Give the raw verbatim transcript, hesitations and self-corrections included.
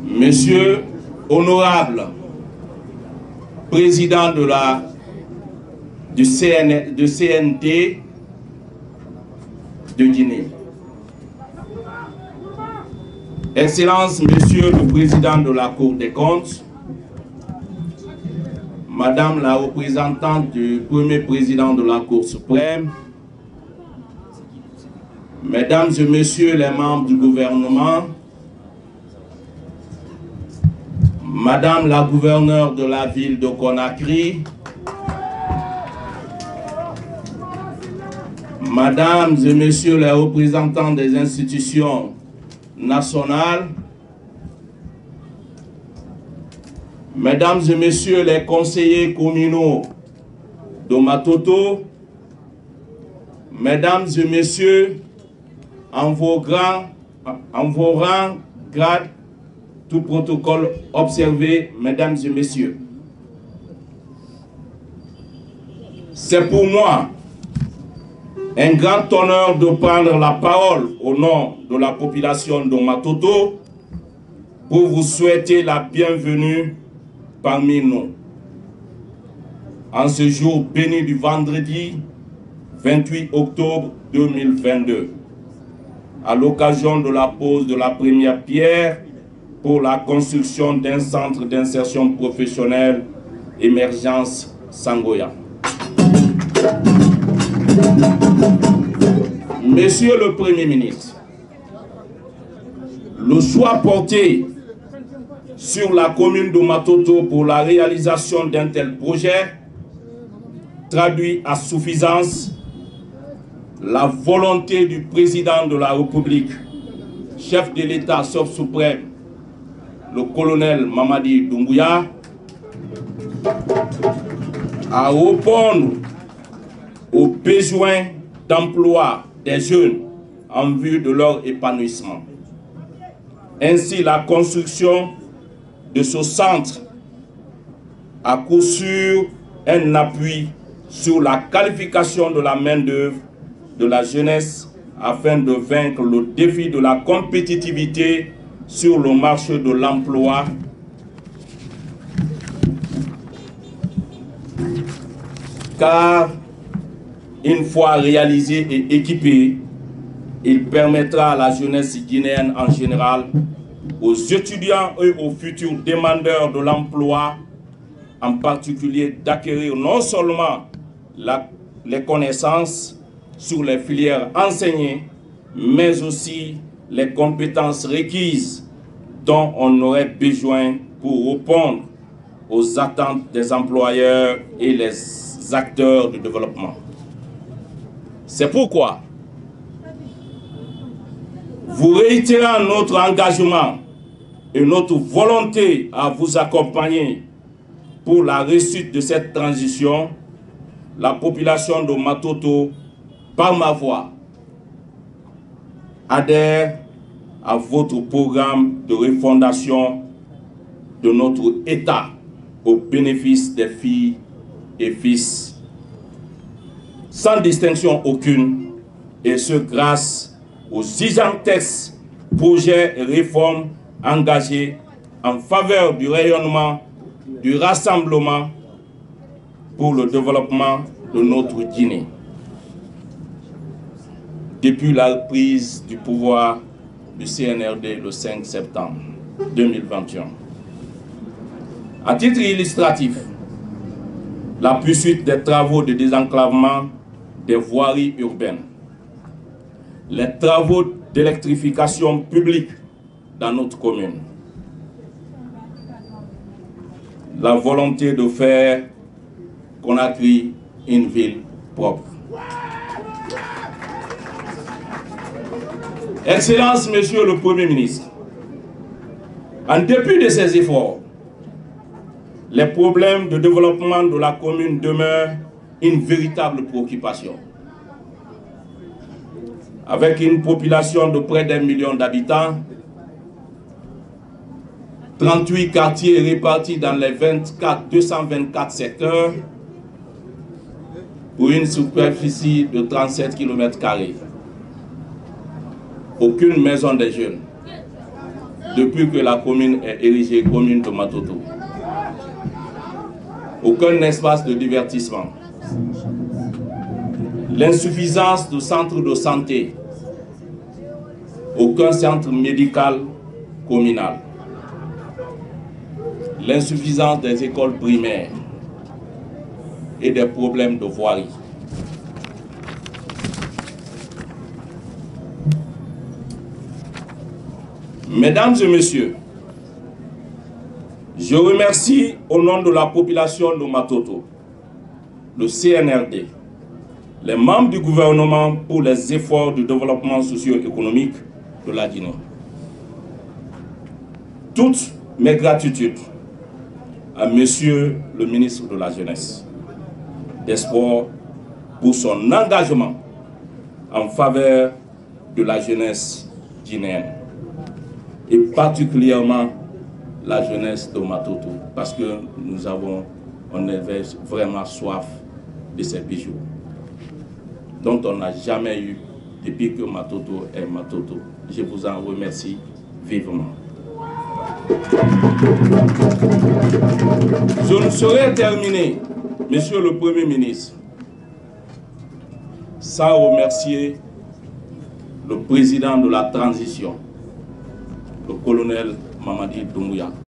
Monsieur honorable président de la du C N, de C N T de Guinée, Excellence, Monsieur le Président de la Cour des comptes, Madame la représentante du premier président de la Cour suprême, Mesdames et Messieurs les membres du gouvernement, Madame la gouverneure de la ville de Conakry, Mesdames et Messieurs les représentants des institutions nationales, Mesdames et Messieurs les conseillers communaux de Matoto, Mesdames et Messieurs, en vos grands, en vos rangs, grades, tout protocole observé, Mesdames et Messieurs. C'est pour moi un grand honneur de prendre la parole au nom de la population de Matoto pour vous souhaiter la bienvenue parmi nous. En ce jour béni du vendredi vingt-huit octobre deux mille vingt-deux, à l'occasion de la pose de la première pierre pour la construction d'un centre d'insertion professionnelle Émergence Sangoya. Monsieur le Premier ministre, le choix porté sur la commune de Matoto pour la réalisation d'un tel projet traduit à suffisance la volonté du président de la République, chef de l'État sauf suprême, le colonel Mamadi Doumbouya, à répondre aux besoins d'emploi des jeunes en vue de leur épanouissement. Ainsi, la construction de ce centre a coup sûr un appui sur la qualification de la main-d'œuvre de la jeunesse afin de vaincre le défi de la compétitivité sur le marché de l'emploi, car une fois réalisé et équipé, il permettra à la jeunesse guinéenne en général, aux étudiants et aux futurs demandeurs de l'emploi, en particulier d'acquérir non seulement la, les connaissances sur les filières enseignées, mais aussi les compétences requises dont on aurait besoin pour répondre aux attentes des employeurs et les acteurs du développement. C'est pourquoi, vous réitérant notre engagement et notre volonté à vous accompagner pour la réussite de cette transition, la population de Matoto, par ma voix, adhère à votre programme de refondation de notre État au bénéfice des filles et fils, sans distinction aucune, et ce grâce aux gigantesques projets et réformes engagés en faveur du rayonnement, du rassemblement pour le développement de notre Guinée. Depuis la reprise du pouvoir du C N R D le cinq septembre deux mille vingt et un. À titre illustratif, la poursuite des travaux de désenclavement des voiries urbaines, les travaux d'électrification publique dans notre commune, la volonté de faire Conakry une ville propre. Excellence, Monsieur le Premier ministre, en dépit de ces efforts, les problèmes de développement de la commune demeurent une véritable préoccupation. Avec une population de près d'un million d'habitants, trente-huit quartiers répartis dans les vingt-quatre, deux cent vingt-quatre secteurs, pour une superficie de trente-sept kilomètres carrés. Aucune maison des jeunes, depuis que la commune est érigée commune de Matoto. Aucun espace de divertissement. L'insuffisance de centres de santé. Aucun centre médical communal. L'insuffisance des écoles primaires et des problèmes de voirie. Mesdames et messieurs, je remercie au nom de la population de Matoto, le C N R D, les membres du gouvernement pour les efforts de développement socio-économique de la Guinée. Toutes mes gratitudes à Monsieur le ministre de la Jeunesse, des Sports, pour son engagement en faveur de la jeunesse guinéenne et particulièrement la jeunesse de Matoto, parce que nous avons, on avait vraiment soif de ces bijoux dont on n'a jamais eu depuis que Matoto est Matoto. Je vous en remercie vivement. Je ne saurais terminer, Monsieur le Premier ministre, sans remercier le président de la transition, le colonel Mamadi Doumbouya.